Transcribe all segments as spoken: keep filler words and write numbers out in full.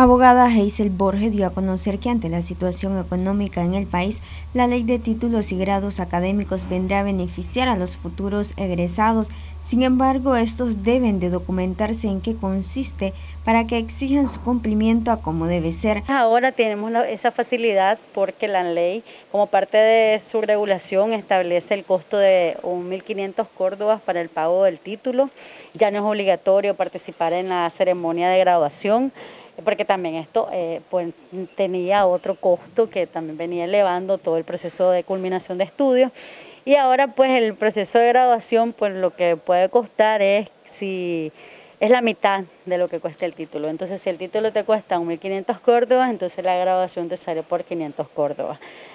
Abogada Hazel Borges dio a conocer que ante la situación económica en el país, la ley de títulos y grados académicos vendrá a beneficiar a los futuros egresados. Sin embargo, estos deben de documentarse en qué consiste para que exijan su cumplimiento a como debe ser. Ahora tenemos la, esa facilidad porque la ley, como parte de su regulación, establece el costo de mil quinientos córdobas para el pago del título. Ya no es obligatorio participar en la ceremonia de graduación, porque también esto eh, pues, tenía otro costo que también venía elevando todo el proceso de culminación de estudios. Y ahora pues el proceso de graduación pues lo que puede costar es si es la mitad de lo que cuesta el título. Entonces si el título te cuesta mil quinientos córdobas, entonces la graduación te sale por quinientos córdobas.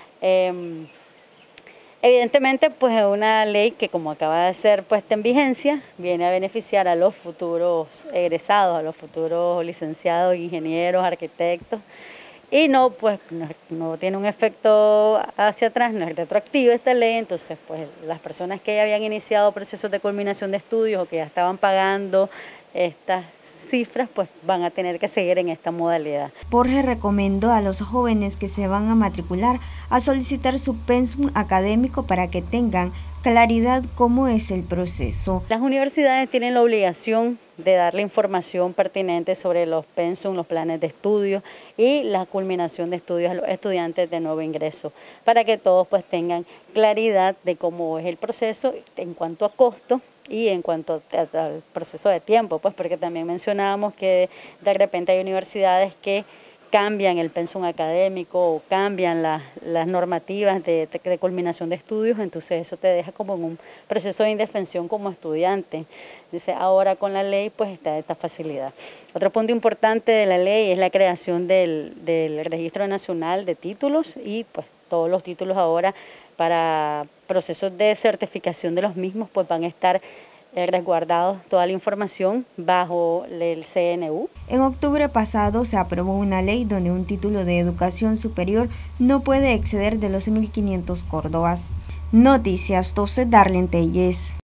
Eh, Evidentemente, pues es una ley que, como acaba de ser puesta en vigencia, viene a beneficiar a los futuros egresados, a los futuros licenciados, ingenieros, arquitectos, y no, pues, no, no tiene un efecto hacia atrás, no es retroactiva esta ley. Entonces, pues, las personas que ya habían iniciado procesos de culminación de estudios o que ya estaban pagando estas cifras, pues van a tener que seguir en esta modalidad. Borges recomendó a los jóvenes que se van a matricular a solicitar su pensum académico para que tengan claridad cómo es el proceso. Las universidades tienen la obligación de darle información pertinente sobre los pensum, los planes de estudio y la culminación de estudios a los estudiantes de nuevo ingreso, para que todos pues tengan claridad de cómo es el proceso en cuanto a costo y en cuanto al proceso de tiempo, pues porque también mencionábamos que de repente hay universidades que cambian el pensum académico o cambian la, las normativas de, de, de culminación de estudios, entonces eso te deja como en un proceso de indefensión como estudiante. Dice, ahora con la ley pues está esta facilidad. Otro punto importante de la ley es la creación del, del Registro Nacional de Títulos y pues todos los títulos ahora para procesos de certificación de los mismos pues van a estar resguardados toda la información bajo el C N U. En octubre pasado se aprobó una ley donde un título de educación superior no puede exceder de los mil quinientos córdobas. Noticias doce, Darlene Telles.